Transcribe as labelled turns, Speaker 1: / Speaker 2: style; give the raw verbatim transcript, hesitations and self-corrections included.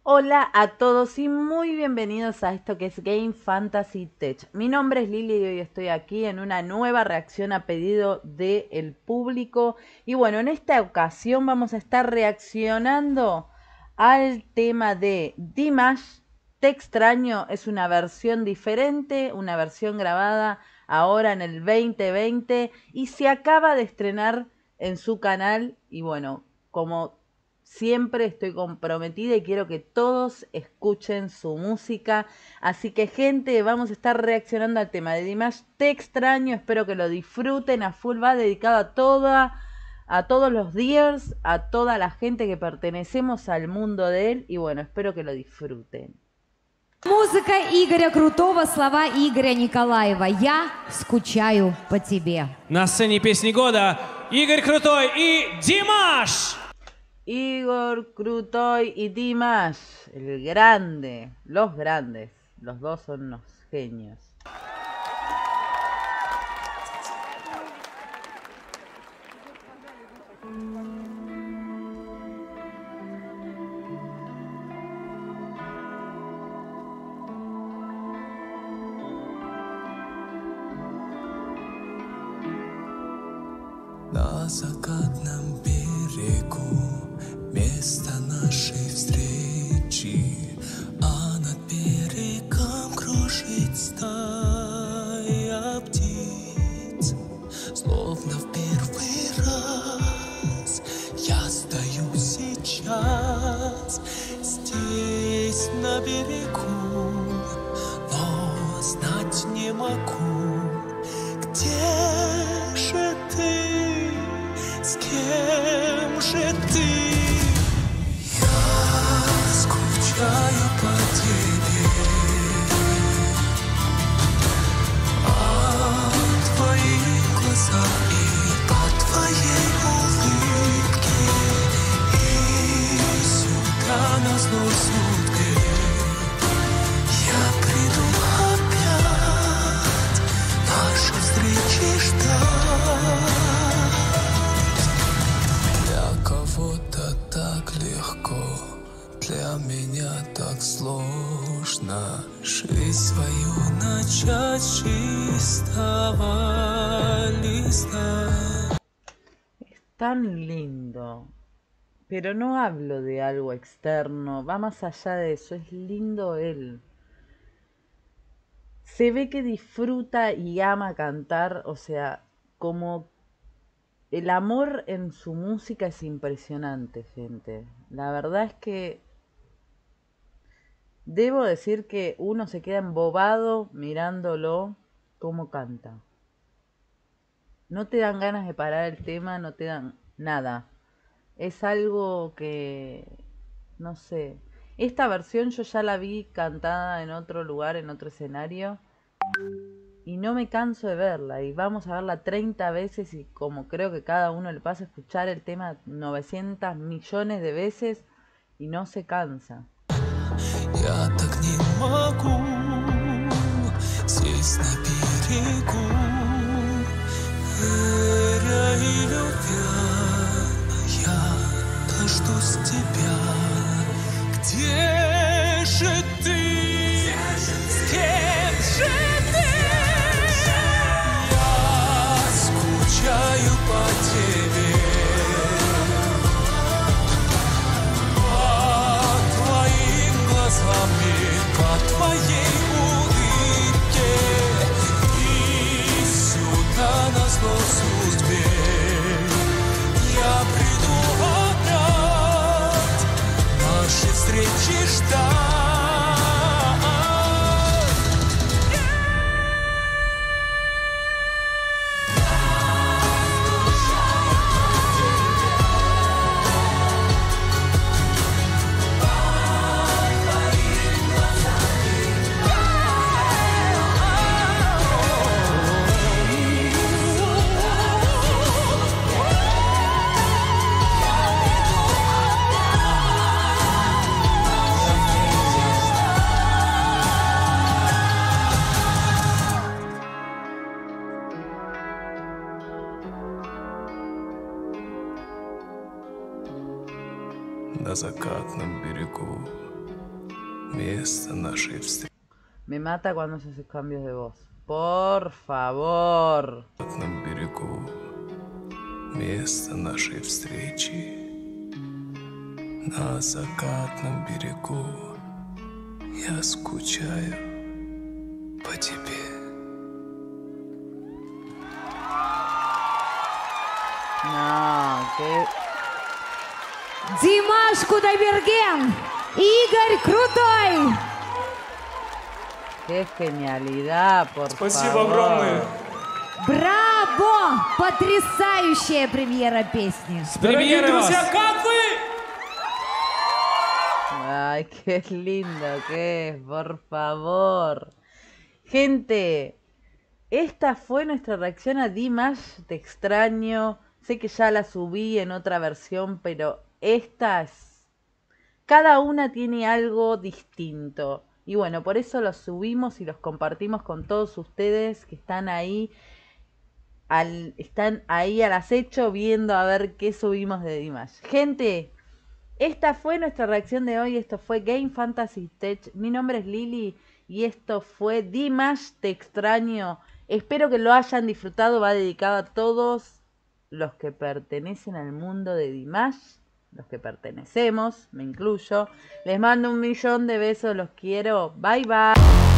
Speaker 1: Hola a todos y muy bienvenidos a esto que es Game Fantasy Tech. Mi nombre es Lili y hoy estoy aquí en una nueva reacción a pedido del público. Y bueno, en esta ocasión vamos a estar reaccionando al tema de Dimash. Te extraño es una versión diferente, una versión grabada ahora en el veinte veinte y se acaba de estrenar en su canal. Y bueno, como siempre estoy comprometida y quiero que todos escuchen su música. Así que, gente, vamos a estar reaccionando al tema de Dimash. Te extraño, espero que lo disfruten a full. Va dedicado a toda, a todos los Dears, a toda la gente que pertenecemos al mundo de él. Y bueno, espero que lo disfruten.
Speaker 2: Музыка Игоря Крутого, слова Игоря Николаева. Я скучаю по тебе.
Speaker 3: На сцене песни года Игорь Крутой и Димаш.
Speaker 1: Igor Krutoy y Dimash, el grande, los grandes, los dos son unos genios.
Speaker 4: На закатном берегу место нашей встречи, а над берегом кружит стая птиц. Словно в первый раз я стою сейчас здесь на берегу, но знать не могу, где же ты, с кем же ты. Скучаю по тебе, а твои глаза и по твоей улыбке, и сюда назло сутки я приду опять нашей встречи ждать. Для кого-то так легко, для меня так сложно жизнь свою начать с чистого листа.
Speaker 1: Es tan lindo, pero no hablo de algo externo, va más allá de eso, es lindo él. Se ve que disfruta y ama cantar, o sea, como el amor en su música es impresionante, gente. La verdad es que debo decir que uno se queda embobado mirándolo cómo canta. No te dan ganas de parar el tema, no te dan nada. Es algo que, no sé. Esta versión yo ya la vi cantada en otro lugar, en otro escenario, y no me canso de verla. Y vamos a verla treinta veces y como creo que cada uno le pasa a escuchar el tema novecientos millones de veces y no se cansa.
Speaker 4: Я так не могу здесь на берегу, веря и любя, я дождусь тебя. Где же ты? С кем же ты? Я скучаю по тебе. По твоей улыбке и сюда назло судьбе я приду опять нашей встречи ждать. на закатном берегу место нашей встречи.
Speaker 1: Me mata cuando se hacen cambios de voz. Por favor.
Speaker 4: На закатном берегу, место нашей встречи. На закатном берегу я скучаю по тебе.
Speaker 1: No, qué,
Speaker 2: Димаш Кудайберген, Игорь Крутой.
Speaker 1: qué genialidad, por
Speaker 3: Спасибо
Speaker 1: favor.
Speaker 3: огромное.
Speaker 2: Браво! Потрясающая премьера песни.
Speaker 3: С премьерой вас.
Speaker 5: как вы?
Speaker 1: Ay, qué lindo que es, por favor. Gente, esta fue nuestra reacción a Dimash, Te extraño. Sé que ya la subí en otra versión, pero esta es... Cada una tiene algo distinto. Y bueno, por eso los subimos y los compartimos con todos ustedes que están ahí, al, están ahí al acecho viendo a ver qué subimos de Dimash. Gente, esta fue nuestra reacción de hoy. Esto fue Game Fantasy Tech. Mi nombre es Lili y esto fue Dimash, Te extraño. Espero que lo hayan disfrutado. Va dedicado a todos los que pertenecen al mundo de Dimash, los que pertenecemos, me incluyo. Les mando un millón de besos, los quiero. Bye bye.